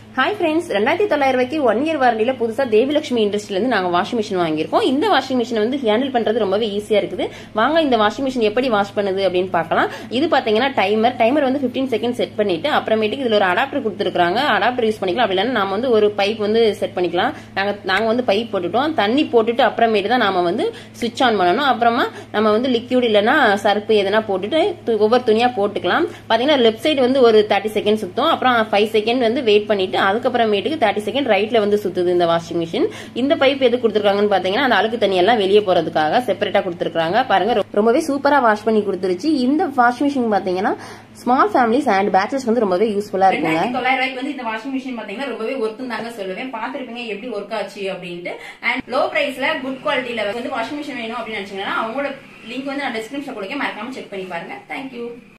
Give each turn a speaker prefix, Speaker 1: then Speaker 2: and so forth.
Speaker 1: Hi friends, 2900 ரூபாய்க்கு 1 year வாரண்டியில புதுசா தேவிலட்சுமி இண்டஸ்ட்ரியில இருந்து நாங்க வாஷிங் மிஷின் வாங்கியிருக்கோம். இந்த வாஷிங் மிஷின் வந்து ஹேண்டில் பண்றது ரொம்பவே ஈஸியா இருக்குது. வாங்க இந்த வாஷிங் மிஷின் எப்படி வாஷ் பண்ணுது அப்படின்னு பார்க்கலாம். இது பாத்தீங்கன்னா டைமர் வந்து 15 செகண்ட் செட் பண்ணிட்டு அப்புறமேட்டுக்கு இதுல ஒரு அடாப்டர் கொடுத்துருக்காங்க. அடாப்டர் யூஸ் பண்ணிக்கலாம். அப்படி இல்லைன்னா நாம வந்து ஒரு பைப் வந்து செட் பண்ணிக்கலாம். நாங்க வந்து பைப் போட்டுட்டோம். தண்ணி போட்டுட்டு அப்புறமேட்டு தான் நாம வந்து சுவிட்ச் ஆன் பண்ணணும். அப்புறமா நம்ம வந்து லிக்யூட் இல்லைன்னா சர்ப்பு எதனா போட்டுட்டு ஒவ்வொரு துணியா போட்டுக்கலாம். பாத்தீங்கன்னா லெஃப்ட் சைடு வந்து ஒரு 30 செகண்ட் சுத்தும். அப்புறம் 5 செகண்ட் வந்து வெயிட் பண்ணிட்டு அதுக்கப்புறமேட்டுக்கு 30 செகண்ட் ரைட்ல வந்து சுத்துது இந்த வாஷிங் மிஷின். இந்த பைப் எது கொடுத்துருக்காங்கன்னு பாத்தீங்கன்னா அந்த அழுக்கு தண்ணி எல்லாம் வெளியே போறதுக்காக செப்பரேட்டா கொடுத்துருக்காங்க. பாருங்க, ரொம்பவே சூப்பரா வாஷ் பண்ணி கொடுத்துருச்சு. இந்த வாஷிங் மிஷின் பாத்தீங்கன்னா ஸ்மால் ஃபேமிலிஸ் அண்ட் பேச்சலர்ஸ் வந்து ரொம்பவே யூஸ்ஃபுல்லா இருக்குங்க. 2900 ரூபாய்க்கு வந்து இந்த வாஷிங் மிஷின் பாத்தீங்கன்னா ரொம்பவே ஒர்த்து தாங்க சொல்லுவேன். பாத்துருப்பீங்க எப்படி ஒர்க் ஆச்சு அப்படின்ட்டு. அண்ட் லோ பிரைஸ்ல குட் குவாலிட்டியில வந்து வாஷிங் மிஷின் வேணும் அப்படின்னு நினைச்சீங்கன்னா அவங்களோட லிங்க் வந்து நான் டிஸ்கிரிப்ஷன் கொடுக்க மறக்காம செக் பண்ணி பாருங்க. தேங்க்யூ.